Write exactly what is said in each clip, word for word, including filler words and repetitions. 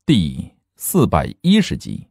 第四百一十集。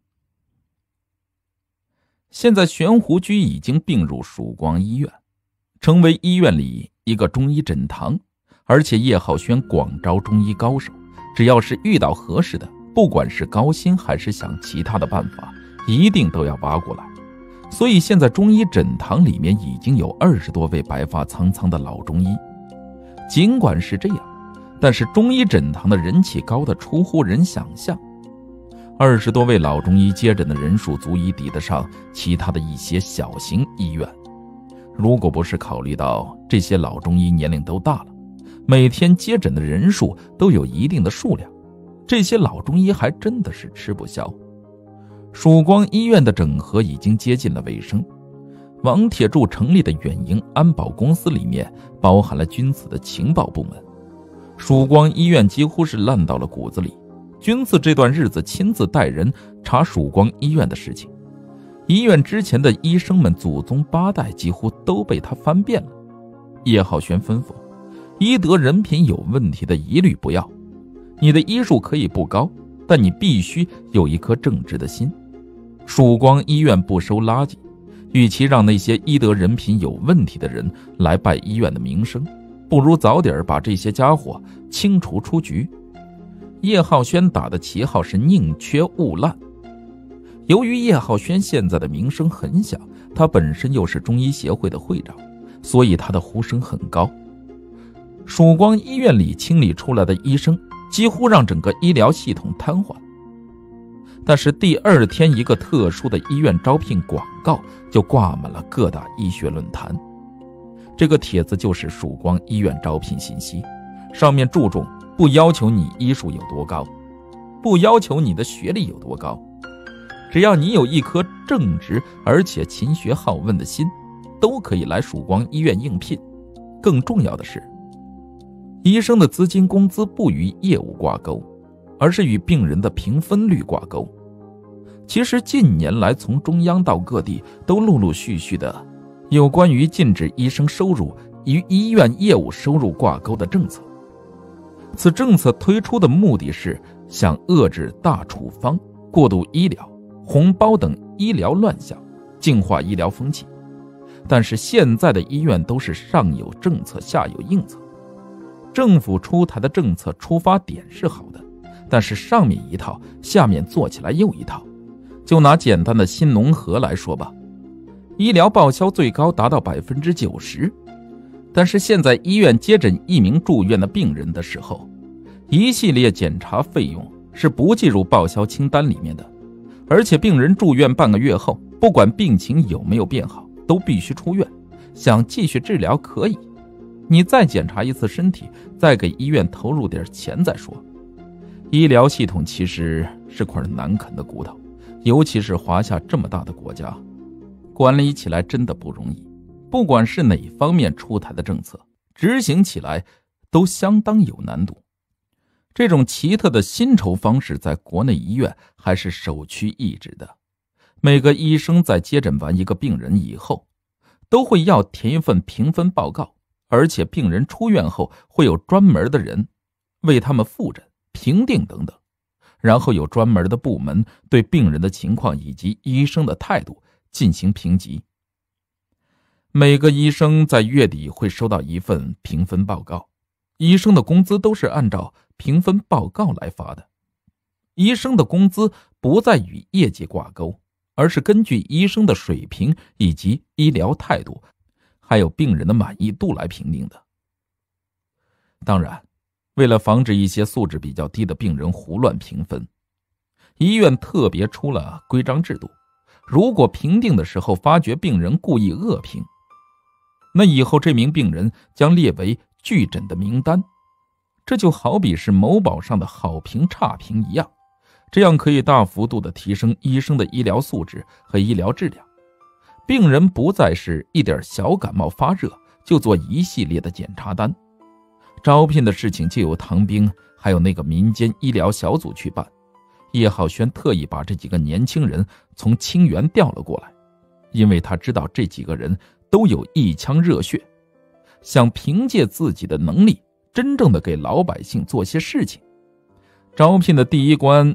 现在玄湖居已经并入曙光医院，成为医院里一个中医诊堂，而且叶浩轩广招中医高手，只要是遇到合适的，不管是高薪还是想其他的办法，一定都要挖过来。所以现在中医诊堂里面已经有二十多位白发苍苍的老中医。尽管是这样，但是中医诊堂的人气高得出乎人想象，二十多位老中医接诊的人数足以抵得上其他的一些小型医院。如果不是考虑到这些老中医年龄都大了，每天接诊的人数都有一定的数量，这些老中医还真的是吃不消。曙光医院的整合已经接近了尾声，王铁柱成立的远营安保公司里面包含了君子的情报部门。曙光医院几乎是烂到了骨子里，君子这段日子亲自带人查曙光医院的事情，医院之前的医生们祖宗八代几乎都被他翻遍了。叶浩轩吩咐，医德人品有问题的一律不要，你的医术可以不高，但你必须有一颗正直的心。曙光医院不收垃圾，与其让那些医德人品有问题的人来败医院的名声，不如早点把这些家伙清除出局。叶浩轩打的旗号是宁缺毋滥。由于叶浩轩现在的名声很小，他本身又是中医协会的会长，所以他的呼声很高。曙光医院里清理出来的医生几乎让整个医疗系统瘫痪。但是第二天，一个特殊的医院招聘广告就挂满了各大医学论坛。这个帖子就是曙光医院招聘信息，上面注重不要求你医术有多高，不要求你的学历有多高，只要你有一颗正直而且勤学好问的心，都可以来曙光医院应聘。更重要的是，医生的资金工资不与业务挂钩，而是与病人的评分率挂钩。其实近年来从中央到各地都陆陆续续的有关于禁止医生收入与医院业务收入挂钩的政策。此政策推出的目的是想遏制大处方、过度医疗、红包等医疗乱象，净化医疗风气。但是现在的医院都是上有政策下有应策，政府出台的政策出发点是好的，但是上面一套，下面做起来又一套。就拿简单的新农合来说吧，医疗报销最高达到 百分之九十， 但是现在医院接诊一名住院的病人的时候，一系列检查费用是不计入报销清单里面的，而且病人住院半个月后，不管病情有没有变好，都必须出院。想继续治疗可以，你再检查一次身体，再给医院投入点钱再说。医疗系统其实是块难啃的骨头，尤其是华夏这么大的国家，管理起来真的不容易。不管是哪方面出台的政策，执行起来都相当有难度。这种奇特的薪酬方式在国内医院还是首屈一指的。每个医生在接诊完一个病人以后，都会要填一份评分报告，而且病人出院后会有专门的人为他们复诊、评定等等，然后有专门的部门对病人的情况以及医生的态度进行评级。每个医生在月底会收到一份评分报告，医生的工资都是按照评分报告来发的。医生的工资不再与业绩挂钩，而是根据医生的水平以及医疗态度，还有病人的满意度来评定的。当然，为了防止一些素质比较低的病人胡乱评分，医院特别出了规章制度。如果评定的时候发觉病人故意恶评，那以后这名病人将列为拒诊的名单。这就好比是某宝上的好评差评一样，这样可以大幅度的提升医生的医疗素质和医疗质量。病人不再是一点小感冒发热就做一系列的检查单，招聘的事情就由唐兵还有那个民间医疗小组去办。叶浩轩特意把这几个年轻人从清源调了过来，因为他知道这几个人都有一腔热血，想凭借自己的能力真正的给老百姓做些事情。招聘的第一关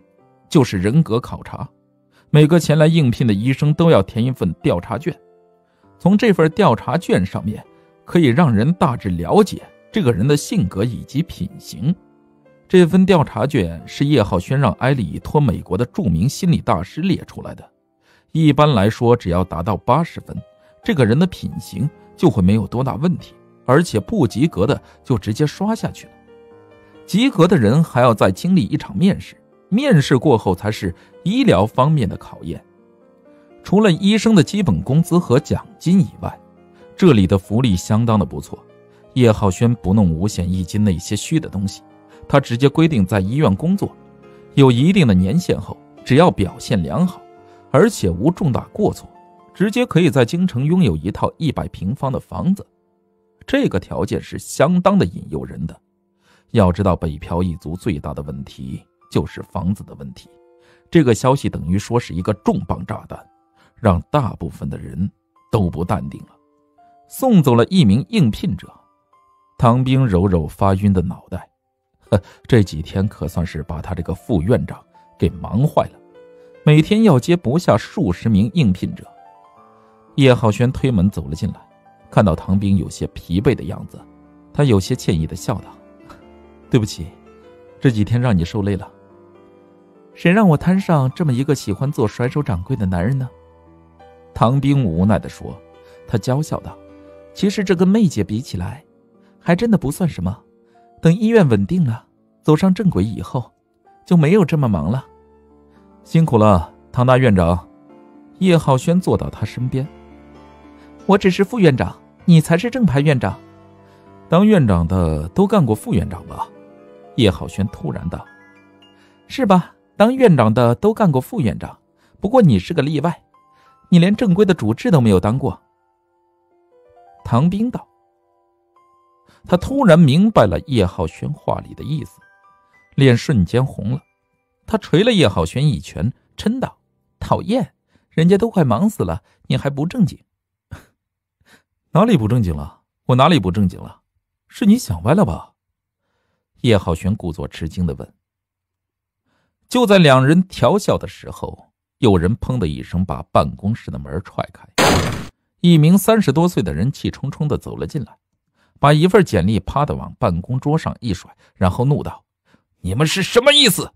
就是人格考察，每个前来应聘的医生都要填一份调查卷，从这份调查卷上面可以让人大致了解这个人的性格以及品行。这份调查卷是叶浩轩让埃里托美国的著名心理大师列出来的，一般来说只要达到八十分，这个人的品行就会没有多大问题，而且不及格的就直接刷下去了。及格的人还要再经历一场面试，面试过后才是医疗方面的考验。除了医生的基本工资和奖金以外，这里的福利相当的不错。叶浩轩不弄五险一金那些虚的东西，他直接规定在医院工作，有一定的年限后，只要表现良好，而且无重大过错，直接可以在京城拥有一套一百平方的房子。这个条件是相当的引诱人的。要知道北漂一族最大的问题就是房子的问题，这个消息等于说是一个重磅炸弹，让大部分的人都不淡定了。送走了一名应聘者，唐兵揉揉发晕的脑袋，呵，这几天可算是把他这个副院长给忙坏了，每天要接不下数十名应聘者。叶浩轩推门走了进来，看到唐兵有些疲惫的样子，他有些歉意地笑道：对不起，这几天让你受累了。谁让我摊上这么一个喜欢做甩手掌柜的男人呢？唐兵无奈地说，他娇笑道：其实这跟媚姐比起来，还真的不算什么。等医院稳定了，走上正轨以后，就没有这么忙了。辛苦了，唐大院长。叶浩轩坐到他身边。我只是副院长，你才是正牌院长。当院长的都干过副院长吧？叶浩轩突然道。是吧，当院长的都干过副院长，不过你是个例外，你连正规的主治都没有当过。唐兵道。他突然明白了叶浩轩话里的意思，脸瞬间红了，他捶了叶浩轩一拳，嗔道：讨厌，人家都快忙死了，你还不正经。哪里不正经了？我哪里不正经了？是你想歪了吧？叶浩轩故作吃惊地问。就在两人调笑的时候，有人砰的一声把办公室的门踹开，一名三十多岁的人气冲冲地走了进来，把一份简历啪地往办公桌上一甩，然后怒道：你们是什么意思？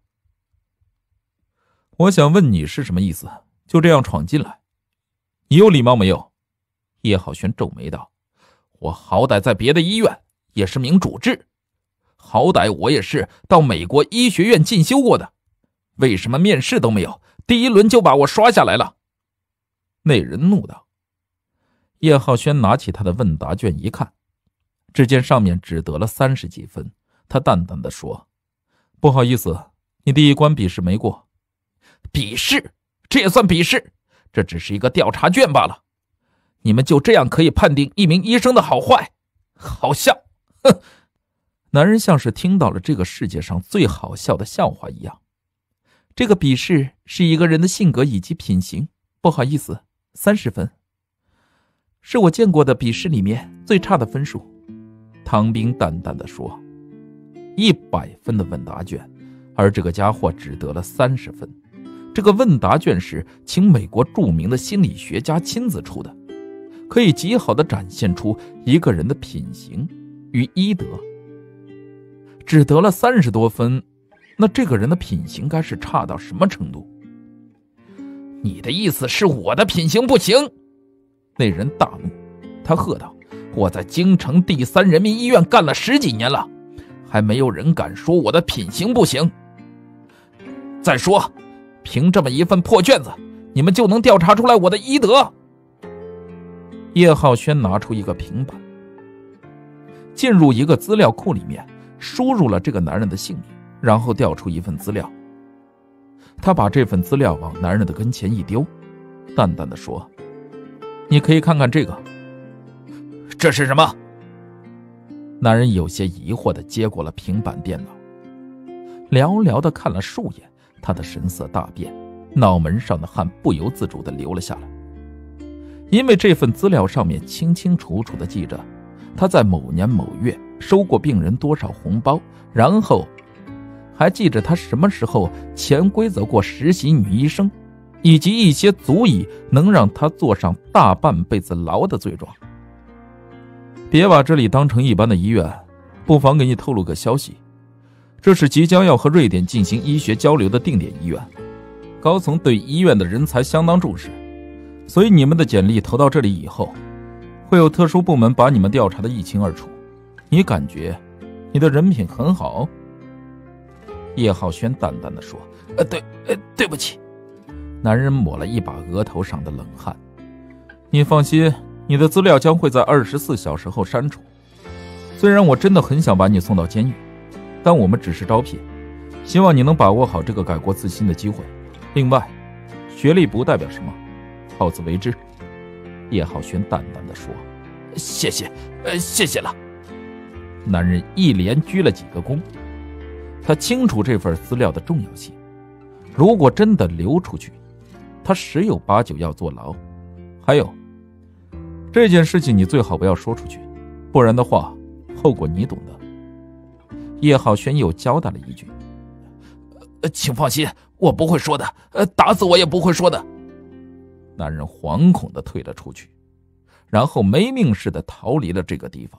我想问你是什么意思，就这样闯进来，你有礼貌没有？叶浩轩皱眉道：我好歹在别的医院也是名主治，好歹我也是到美国医学院进修过的，为什么面试都没有，第一轮就把我刷下来了？那人怒道。叶浩轩拿起他的问答卷一看，只见上面只得了三十几分，他淡淡地说：不好意思，你第一关笔试没过。笔试？这也算笔试？这只是一个调查卷罢了，你们就这样可以判定一名医生的好坏？好笑！哼！男人像是听到了这个世界上最好笑的笑话一样。这个笔试是一个人的性格以及品行，不好意思，三十分，是我见过的笔试里面最差的分数。唐兵淡淡地说：一百分的问答卷，而这个家伙只得了三十分。这个问答卷是请美国著名的心理学家亲自出的，可以极好地展现出一个人的品行与医德。只得了三十多分，那这个人的品行该是差到什么程度？你的意思是我的品行不行？那人大怒，他喝道：我在京城第三人民医院干了十几年了，还没有人敢说我的品行不行。再说，凭这么一份破卷子，你们就能调查出来我的医德？叶浩轩拿出一个平板，进入一个资料库里面，输入了这个男人的姓名，然后调出一份资料。他把这份资料往男人的跟前一丢，淡淡地说：你可以看看这个。这是什么？男人有些疑惑地接过了平板电脑，寥寥地看了数眼，他的神色大变，脑门上的汗不由自主地流了下来。因为这份资料上面清清楚楚地记着他在某年某月收过病人多少红包，然后还记着他什么时候潜规则过实习女医生，以及一些足以能让他坐上大半辈子牢的罪状。别把这里当成一般的医院，不妨给你透露个消息，这是即将要和瑞典进行医学交流的定点医院，高层对医院的人才相当重视，所以你们的简历投到这里以后，会有特殊部门把你们调查的一清二楚。你感觉你的人品很好？叶浩轩淡淡的说：呃对呃对不起。男人抹了一把额头上的冷汗。你放心，你的资料将会在二十四小时后删除。虽然我真的很想把你送到监狱，但我们只是招聘，希望你能把握好这个改过自新的机会。另外，学历不代表什么，好自为之。叶浩轩淡淡的说：谢谢呃谢谢了。男人一连鞠了几个躬，他清楚这份资料的重要性，如果真的流出去，他十有八九要坐牢。还有，这件事情你最好不要说出去，不然的话，后果你懂得。叶浩轩又交代了一句：呃，请放心，我不会说的，呃，打死我也不会说的。男人惶恐地退了出去，然后没命似的逃离了这个地方。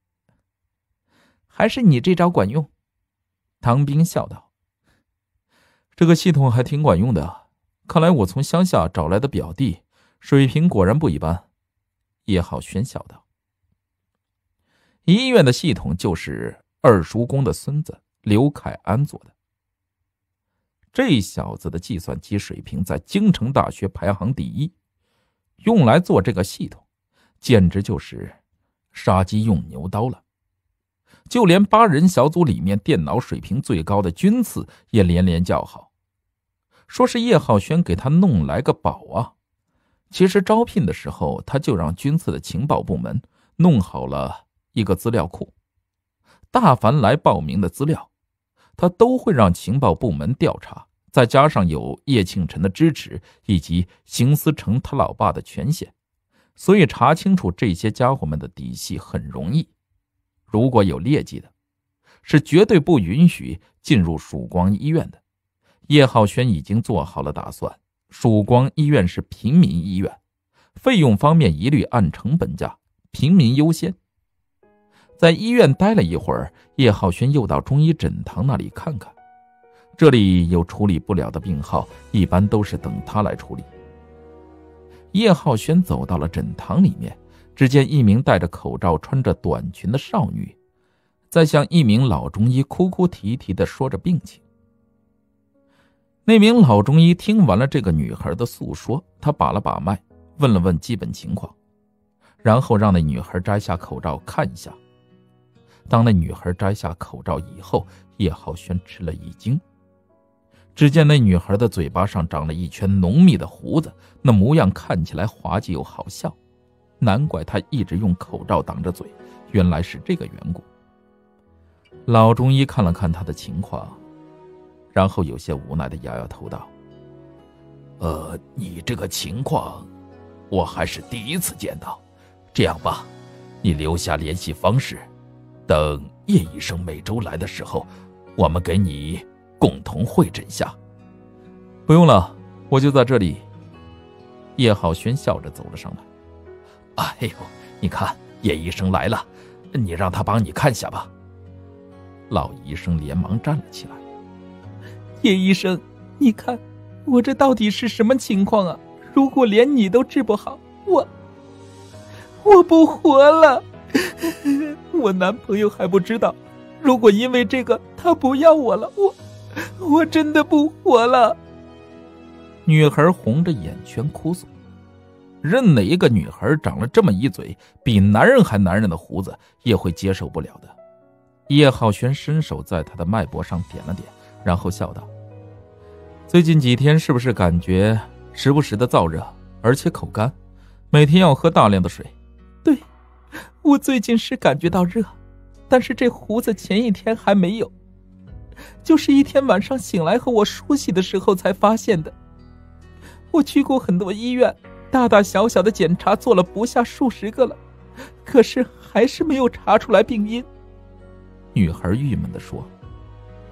还是你这招管用，唐兵笑道。这个系统还挺管用的，看来我从乡下找来的表弟水平果然不一般。叶浩轩笑道。医院的系统就是二叔公的孙子刘凯安做的，这小子的计算机水平在京城大学排行第一，用来做这个系统简直就是杀鸡用牛刀了。就连八人小组里面电脑水平最高的军次也连连叫好，说是叶浩轩给他弄来个宝啊。其实招聘的时候，他就让军次的情报部门弄好了一个资料库，大凡来报名的资料，他都会让情报部门调查，再加上有叶庆辰的支持以及邢思成他老爸的权限，所以查清楚这些家伙们的底细很容易。如果有劣迹的，是绝对不允许进入曙光医院的。叶浩轩已经做好了打算，曙光医院是平民医院，费用方面一律按成本价，平民优先。在医院待了一会儿，叶浩轩又到中医诊堂那里看看，这里有处理不了的病号，一般都是等他来处理。叶浩轩走到了诊堂里面，只见一名戴着口罩穿着短裙的少女在向一名老中医哭哭啼啼地说着病情。那名老中医听完了这个女孩的诉说，他把了把脉，问了问基本情况，然后让那女孩摘下口罩看一下。当那女孩摘下口罩以后，叶浩轩吃了一惊，只见那女孩的嘴巴上长了一圈浓密的胡子，那模样看起来滑稽又好笑，难怪她一直用口罩挡着嘴，原来是这个缘故。老中医看了看她的情况，然后有些无奈地摇摇头道：呃，你这个情况我还是第一次见到，这样吧，你留下联系方式，等叶医生每周来的时候，我们给你共同会诊下。不用了，我就在这里。叶浩轩笑着走了上来。哎呦，你看叶医生来了，你让他帮你看下吧。老医生连忙站了起来。叶医生，你看我这到底是什么情况啊？如果连你都治不好，我我不活了。我男朋友还不知道，如果因为这个他不要我了，我我真的不活了。女孩红着眼圈哭诉，任哪一个女孩长了这么一嘴比男人还男人的胡子也会接受不了的。叶浩轩伸手在她的脉搏上点了点，然后笑道：最近几天是不是感觉时不时的燥热，而且口干，每天要喝大量的水？对，我最近是感觉到热，但是这胡子前一天还没有，就是一天晚上醒来和我梳洗的时候才发现的。我去过很多医院，大大小小的检查做了不下数十个了，可是还是没有查出来病因。女孩郁闷地说：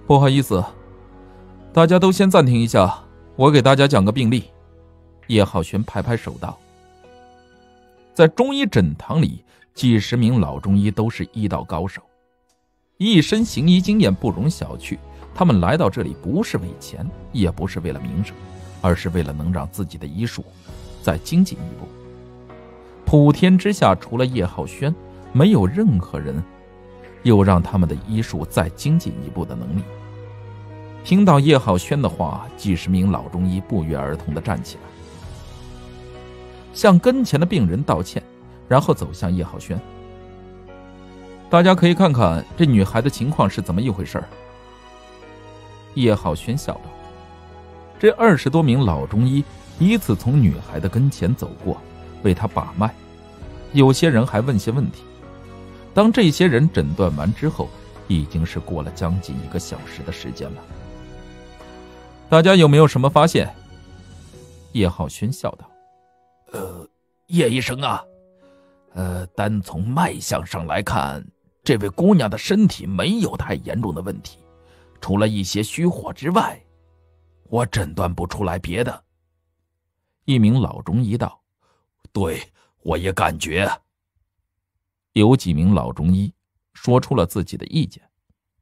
不好意思，大家都先暂停一下，我给大家讲个病例。叶浩轩拍拍手道。在中医诊堂里，几十名老中医都是医道高手，一身行医经验不容小觑。他们来到这里不是为钱，也不是为了名声，而是为了能让自己的医术再精进一步。普天之下除了叶浩轩，没有任何人有让他们的医术再精进一步的能力。听到叶浩轩的话，几十名老中医不约而同地站起来，向跟前的病人道歉，然后走向叶浩轩。大家可以看看这女孩的情况是怎么一回事。叶浩轩笑道。这二十多名老中医依次从女孩的跟前走过，为她把脉，有些人还问些问题。当这些人诊断完之后，已经是过了将近一个小时的时间了。大家有没有什么发现？叶浩轩笑道。 呃，叶医生啊，呃，单从脉象上来看，这位姑娘的身体没有太严重的问题，除了一些虚火之外，我诊断不出来别的。 一名老中医道。 对，我也感觉。 有几名老中医说出了自己的意见。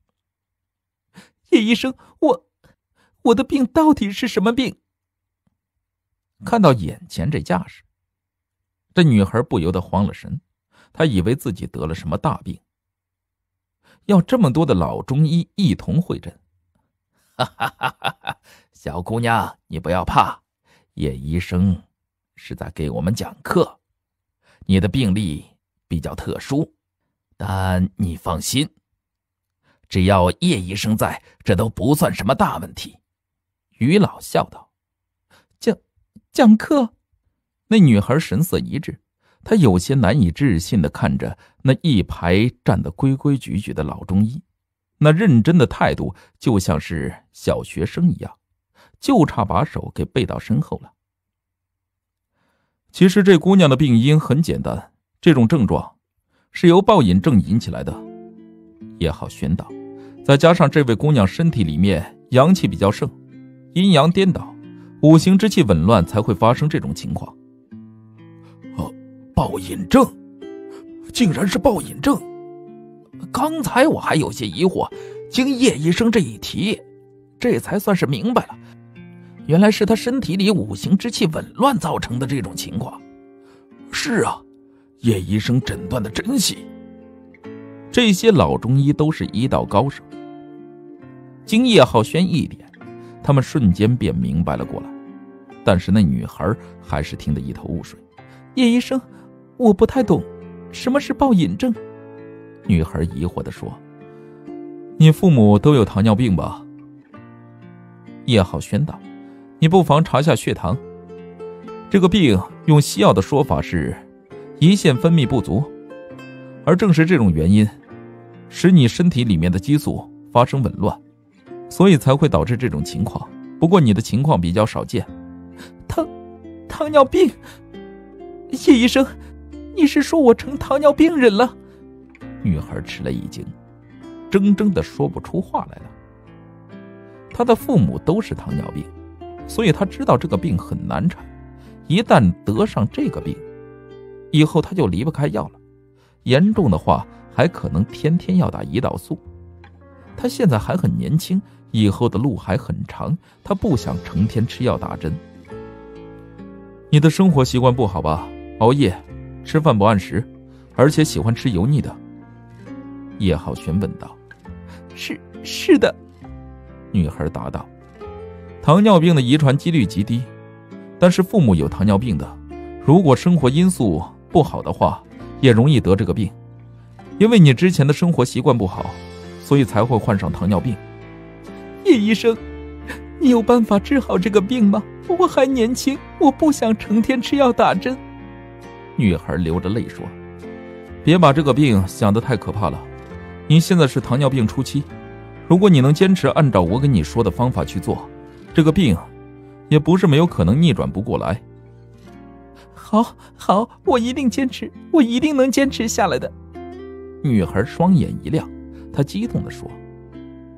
叶医生，我我的病到底是什么病？ 看到眼前这架势，这女孩不由得慌了神，她以为自己得了什么大病，要这么多的老中医一同会诊。 哈哈哈哈！小姑娘，你不要怕，叶医生是在给我们讲课。你的病例比较特殊，但你放心，只要叶医生在，这都不算什么大问题。 于老笑道。 讲讲课？ 那女孩神色一滞，她有些难以置信地看着那一排站得规规矩矩的老中医，那认真的态度就像是小学生一样，就差把手给背到身后了。其实这姑娘的病因很简单，这种症状是由暴饮症引起来的。叶浩轩道。再加上这位姑娘身体里面阳气比较盛，阴阳颠倒，五行之气紊乱，才会发生这种情况。 哦，暴饮症，竟然是暴饮症！刚才我还有些疑惑，经叶医生这一提，这才算是明白了，原来是他身体里五行之气紊乱造成的这种情况。是啊，叶医生诊断的真细。 这些老中医都是医道高手，经叶浩轩一点，他们瞬间便明白了过来。但是那女孩还是听得一头雾水。 叶医生，我不太懂，什么是暴饮症？ 女孩疑惑地说。你父母都有糖尿病吧？叶浩轩道。你不妨查下血糖，这个病用西药的说法是胰腺分泌不足，而正是这种原因使你身体里面的激素发生紊乱，所以才会导致这种情况。不过你的情况比较少见。 糖糖尿病？叶医生，你是说我成糖尿病人了？ 女孩吃了一惊，怔怔地说不出话来了。她的父母都是糖尿病，所以她知道这个病很难缠，一旦得上这个病，以后她就离不开药了，严重的话还可能天天要打胰岛素。她现在还很年轻，以后的路还很长，她不想成天吃药打针。你的生活习惯不好吧？熬夜，吃饭不按时，而且喜欢吃油腻的。叶浩轩问道。 是是的， 女孩答道。糖尿病的遗传几率极低，但是父母有糖尿病的，如果生活因素不好的话，也容易得这个病。因为你之前的生活习惯不好，所以才会患上糖尿病。 叶医生，你有办法治好这个病吗？我还年轻，我不想成天吃药打针。 女孩流着泪说。别把这个病想得太可怕了，你现在是糖尿病初期，如果你能坚持按照我给你说的方法去做，这个病也不是没有可能逆转不过来。 好好，我一定坚持，我一定能坚持下来的。 女孩双眼一亮，她激动地说。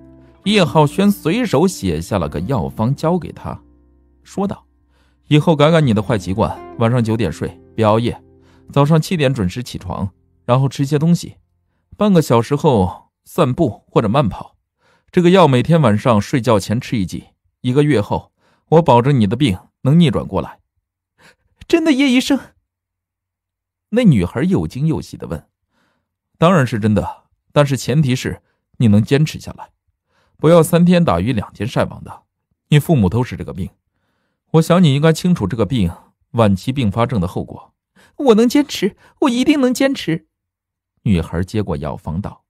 叶浩轩随手写下了个药方交给他，说道：以后改改你的坏习惯，晚上九点睡，别熬夜，早上七点准时起床，然后吃些东西，半个小时后散步或者慢跑。这个药每天晚上睡觉前吃一剂，一个月后我保证你的病能逆转过来。 真的，叶医生？ 那女孩又惊又喜地问。当然是真的，但是前提是你能坚持下来，不要三天打鱼两天晒网的。你父母都是这个病，我想你应该清楚这个病晚期并发症的后果。 我能坚持，我一定能坚持。 女孩接过药方道。